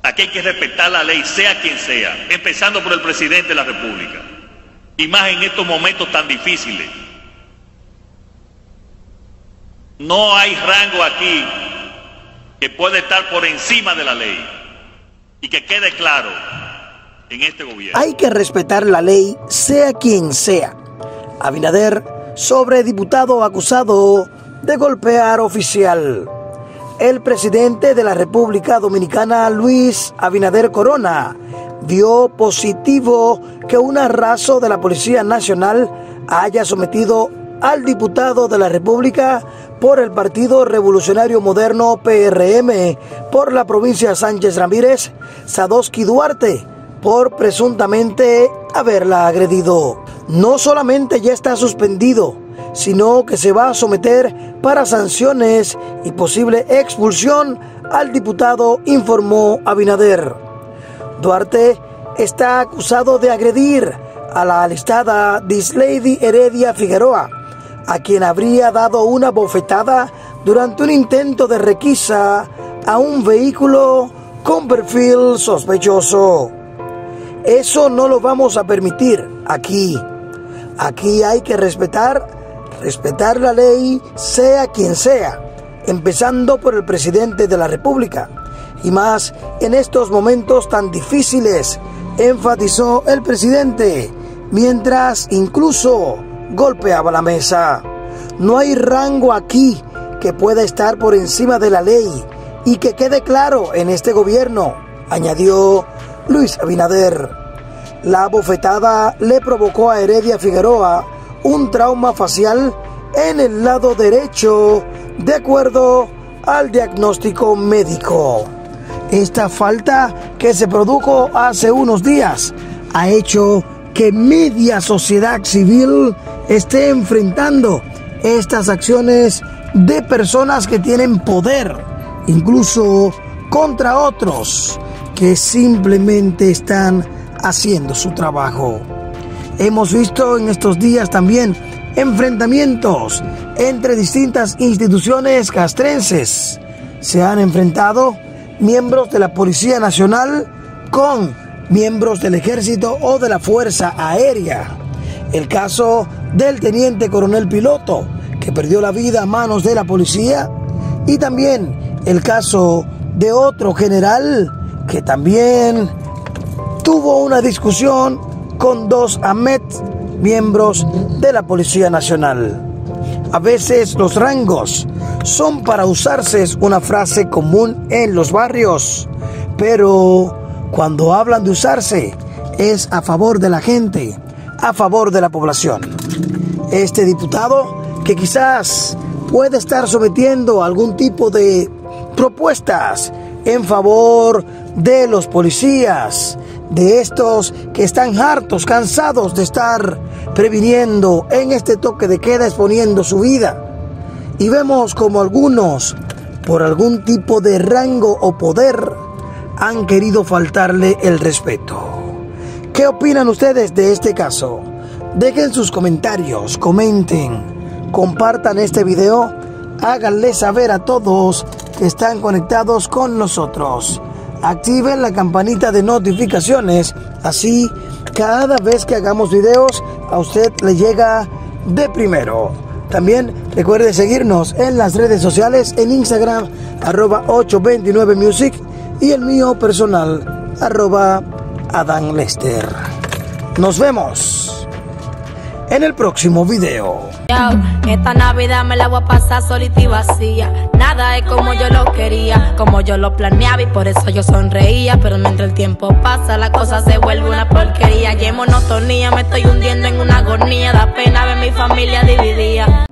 Aquí hay que respetar la ley, sea quien sea, empezando por el presidente de la República. Y más en estos momentos tan difíciles. No hay rango aquí que pueda estar por encima de la ley. Y que quede claro en este gobierno. Hay que respetar la ley, sea quien sea. Abinader sobre diputado acusado de golpear oficial. El presidente de la República Dominicana, Luis Abinader Corona, dio positivo que un arraso de la Policía Nacional haya sometido al diputado de la República por el Partido Revolucionario Moderno PRM por la provincia Sánchez Ramírez, Sadowski Duarte, por presuntamente haberla agredido. No solamente ya está suspendido, sino que se va a someter para sanciones y posible expulsión al diputado, informó Abinader. Duarte está acusado de agredir a la alistada Dislady Heredia Figueroa, a quien habría dado una bofetada durante un intento de requisa a un vehículo con perfil sospechoso. Eso no lo vamos a permitir aquí. Aquí hay que respetar la ley, sea quien sea, empezando por el presidente de la República, y más en estos momentos tan difíciles, enfatizó el presidente, mientras incluso golpeaba la mesa. No hay rango aquí que pueda estar por encima de la ley, y que quede claro en este gobierno, añadió Luis Abinader. La bofetada le provocó a Heredia Figueroa un trauma facial en el lado derecho, de acuerdo al diagnóstico médico. Esta falta que se produjo hace unos días ha hecho que media sociedad civil esté enfrentando estas acciones de personas que tienen poder, incluso contra otros que simplemente están haciendo su trabajo. Hemos visto en estos días también enfrentamientos entre distintas instituciones castrenses. Se han enfrentado miembros de la Policía Nacional con miembros del Ejército o de la Fuerza Aérea. El caso del teniente coronel piloto que perdió la vida a manos de la policía, y también el caso de otro general que también tuvo una discusión con dos AMET, miembros de la Policía Nacional. A veces los rangos son para usarse, es una frase común en los barrios, pero cuando hablan de usarse es a favor de la gente, a favor de la población. Este diputado que quizás puede estar sometiendo algún tipo de propuestas en favor de los policías, de estos que están hartos, cansados de estar previniendo en este toque de queda, exponiendo su vida. Y vemos como algunos, por algún tipo de rango o poder, han querido faltarle el respeto. ¿Qué opinan ustedes de este caso? Dejen sus comentarios, comenten, compartan este video, háganle saber a todos que están conectados con nosotros. Activen la campanita de notificaciones, así cada vez que hagamos videos a usted le llega de primero. También recuerde seguirnos en las redes sociales, en Instagram @829music y el mío personal @AdanLester. Nos vemos en el próximo video. Esta Navidad me la voy a pasar solita y vacía. Nada es como yo lo quería, como yo lo planeaba, y por eso yo sonreía. Pero mientras el tiempo pasa, la cosa se vuelve una porquería. Ya en monotonía me estoy hundiendo en una agonía. Da pena ver mi familia dividida.